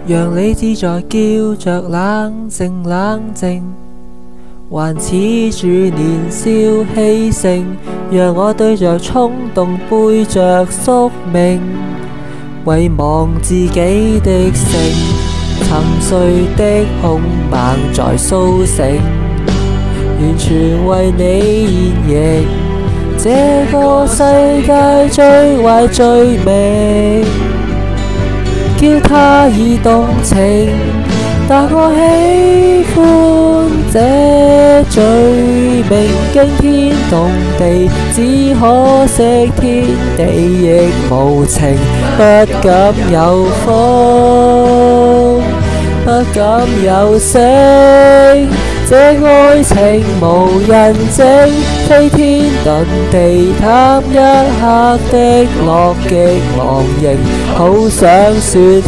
讓理智在叫着冷靜冷靜，還恃住年少氣盛，讓我對着衝動背着宿命，遺忘自己的性，沉睡的兇猛在甦醒，完全為你現形。這個世界最壞罪名，叫他已動情，但我喜歡這罪名，驚天動地，只可惜天地亦無情，不敢有風，不敢有聲，這愛情無人證，飛天遁地貪一刻的樂極忘形，好想說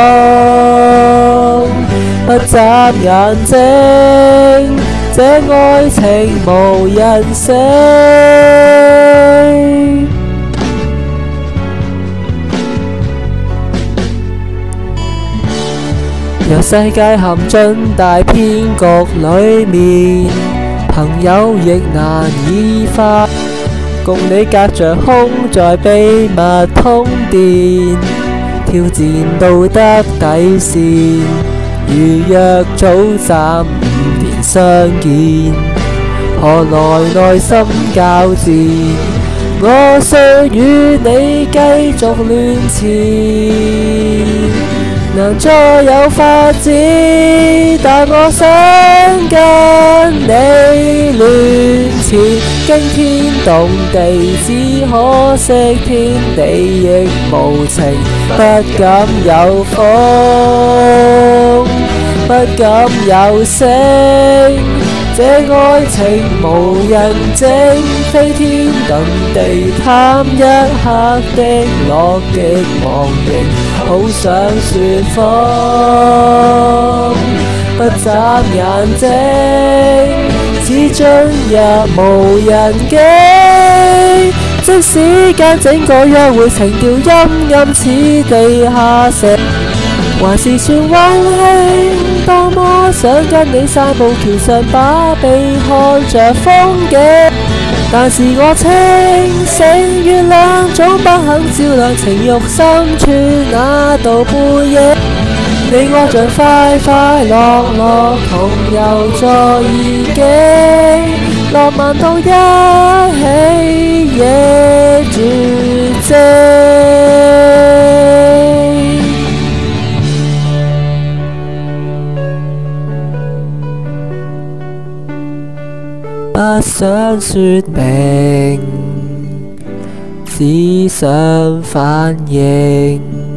謊，不眨眼睛，這愛情無人性。由世界陷進大騙局裏面，朋友亦難以發，共你隔着空在秘密通電，挑戰道德底線，如約早暫5年相見，何來內心交戰？我想與你繼續亂纏，能再有發展，但我想跟你亂纏，驚天動地，只可惜天地亦無情，不敢有風，不敢有聲，這愛情無人證，飛天遁地貪一刻的樂極忘形，好想說謊，不眨眼睛，只進入無人境，即使間整個約會情調陰陰似地下城，還是算溫馨。多麼想跟你散步橋上，把臂看着風景，但是我清醒，月亮總不肯照亮情慾深處那道背影。你我像快快樂樂同遊在異境，浪漫到一起亦絕跡。不想說明，只想反應。